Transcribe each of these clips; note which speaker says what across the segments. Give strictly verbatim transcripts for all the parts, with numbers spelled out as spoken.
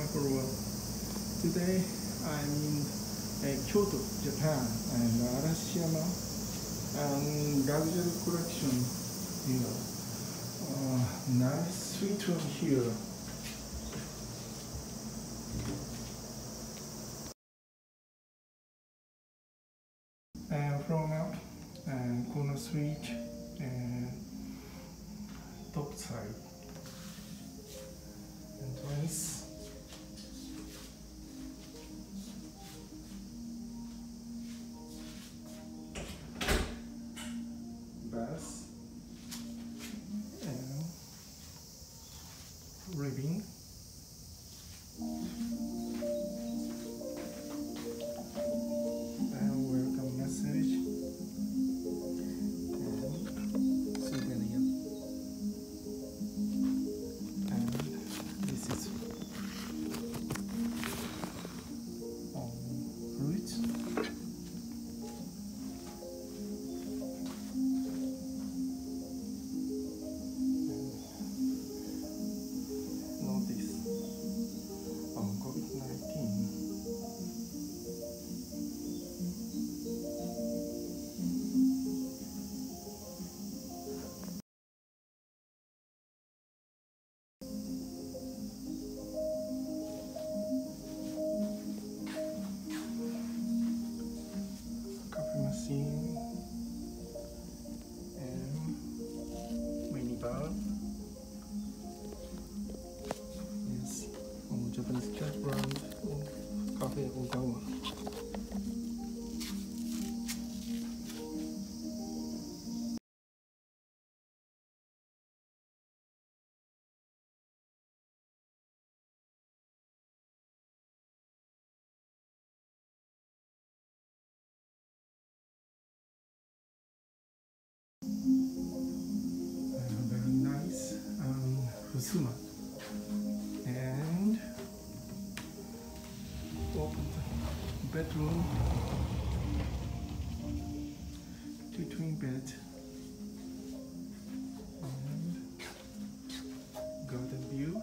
Speaker 1: everyone. Today I'm in uh, Kyoto, Japan, and Arashiyama and luxury collection. You know, uh, nice Suiran here. And from up and corner suite and top side entrance. Bath and living. And welcome message and souvenir. And this is um, fruits. Machine and mini bar. Yes, on Japanese cat brand Cafe Ogawa. Very nice um, Fusuma, and open the bedroom, two twin beds, and garden view.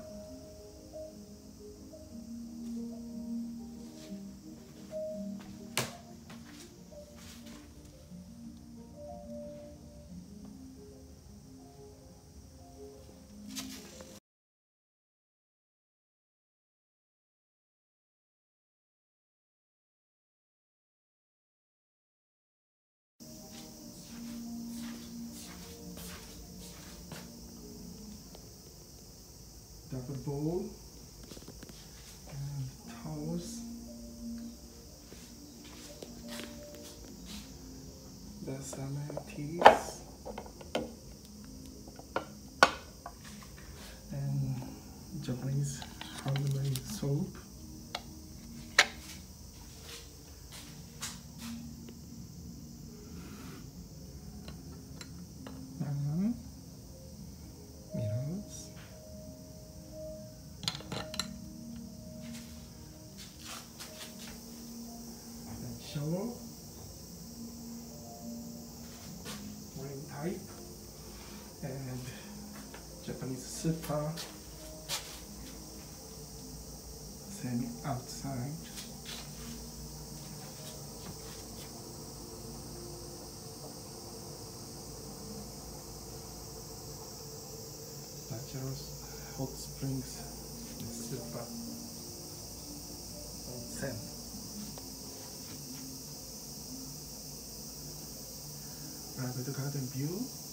Speaker 1: Double bowl and towels. There's some teas and Japanese handmade soap. And mirrors. Shower, rain type, and Japanese sofa, semi outside. Natural hot springs, sofa, onsen. Private garden view.